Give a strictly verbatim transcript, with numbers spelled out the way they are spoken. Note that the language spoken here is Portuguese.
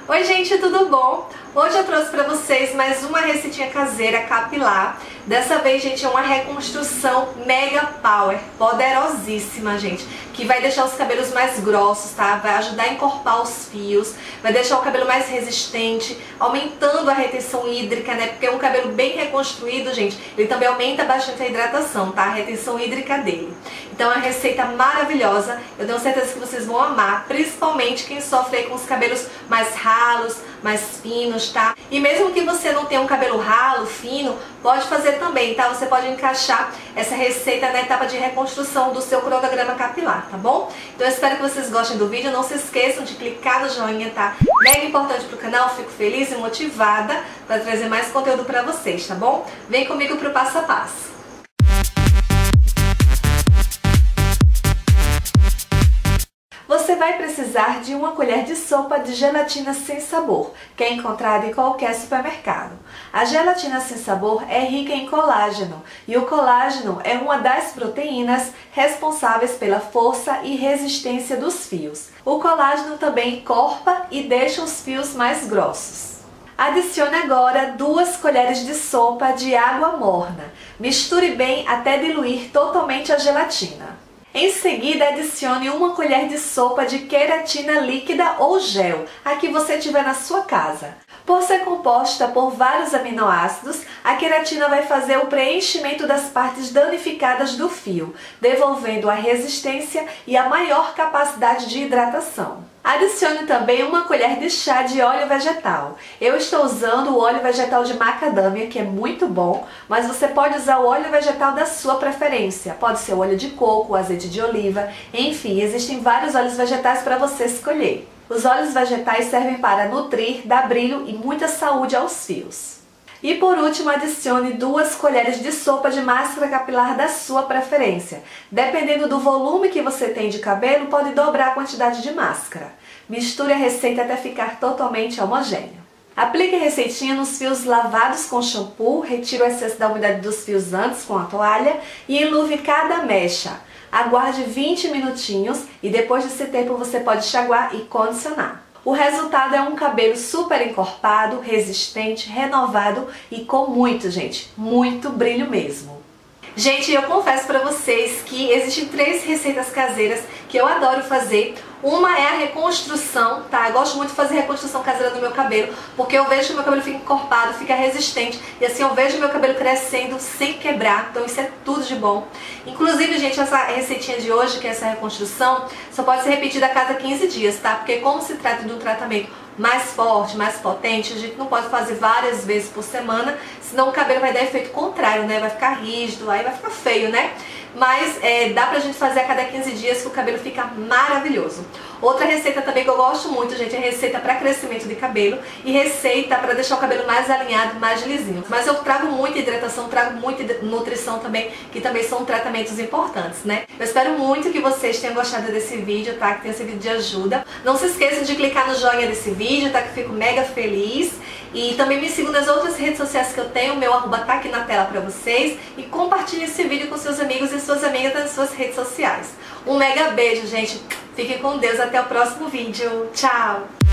Oi gente, tudo bom? Hoje eu trouxe pra vocês mais uma receitinha caseira capilar. Dessa vez, gente, é uma reconstrução mega power, poderosíssima, gente, que vai deixar os cabelos mais grossos, tá? Vai ajudar a encorpar os fios, vai deixar o cabelo mais resistente, aumentando a retenção hídrica, né? Porque um cabelo bem reconstruído, gente, ele também aumenta bastante a hidratação, tá? A retenção hídrica dele. Então é uma receita maravilhosa, eu tenho certeza que vocês vão amar, principalmente quem sofre aí com os cabelos mais ralos, mais finos, tá? E mesmo que você não tenha um cabelo ralo, fino, pode fazer também, tá? Você pode encaixar essa receita na etapa de reconstrução do seu cronograma capilar, tá bom? Então eu espero que vocês gostem do vídeo, não se esqueçam de clicar no joinha, tá? Mega importante pro canal, fico feliz e motivada para trazer mais conteúdo pra vocês, tá bom? Vem comigo pro passo a passo. Você vai precisar de uma colher de sopa de gelatina sem sabor, que é encontrada em qualquer supermercado. A gelatina sem sabor é rica em colágeno, e o colágeno é uma das proteínas responsáveis pela força e resistência dos fios. O colágeno também encorpa e deixa os fios mais grossos. Adicione agora duas colheres de sopa de água morna. Misture bem até diluir totalmente a gelatina. Em seguida, adicione uma colher de sopa de queratina líquida ou gel, a que você tiver na sua casa. Por ser composta por vários aminoácidos, a queratina vai fazer o preenchimento das partes danificadas do fio, devolvendo a resistência e a maior capacidade de hidratação. Adicione também uma colher de chá de óleo vegetal. Eu estou usando o óleo vegetal de macadâmia, que é muito bom, mas você pode usar o óleo vegetal da sua preferência. Pode ser o óleo de coco, azeite de oliva, enfim, existem vários óleos vegetais para você escolher. Os óleos vegetais servem para nutrir, dar brilho e muita saúde aos fios. E por último, adicione duas colheres de sopa de máscara capilar da sua preferência. Dependendo do volume que você tem de cabelo, pode dobrar a quantidade de máscara. Misture a receita até ficar totalmente homogêneo. Aplique a receitinha nos fios lavados com shampoo, retire o excesso da umidade dos fios antes com a toalha e enluve cada mecha. Aguarde vinte minutinhos e depois desse tempo você pode enxaguar e condicionar. O resultado é um cabelo super encorpado, resistente, renovado e com muito, gente, muito brilho mesmo. Gente, eu confesso pra vocês que existem três receitas caseiras que eu adoro fazer. Uma é a reconstrução, tá? Eu gosto muito de fazer reconstrução caseira do meu cabelo, porque eu vejo que o meu cabelo fica encorpado, fica resistente, e assim eu vejo o meu cabelo crescendo sem quebrar, então isso é tudo de bom. Inclusive, gente, essa receitinha de hoje, que é essa reconstrução, só pode ser repetida a cada quinze dias, tá? Porque como se trata de um tratamento mais forte, mais potente, a gente não pode fazer várias vezes por semana, senão o cabelo vai dar efeito contrário, né? Vai ficar rígido, aí vai ficar feio, né? Mas é, dá pra gente fazer a cada quinze dias que o cabelo fica maravilhoso. Outra receita também que eu gosto muito, gente, é receita para crescimento de cabelo e receita para deixar o cabelo mais alinhado, mais lisinho. Mas eu trago muita hidratação, trago muita nutrição também, que também são tratamentos importantes, né? Eu espero muito que vocês tenham gostado desse vídeo, tá? Que tenha servido de ajuda. Não se esqueçam de clicar no joinha desse vídeo, tá? Que eu fico mega feliz. E também me sigam nas outras redes sociais que eu tenho, meu arroba tá aqui na tela pra vocês. E compartilhe esse vídeo com seus amigos e suas amigas nas suas redes sociais. Um mega beijo, gente. Fiquem com Deus. Até o próximo vídeo. Tchau!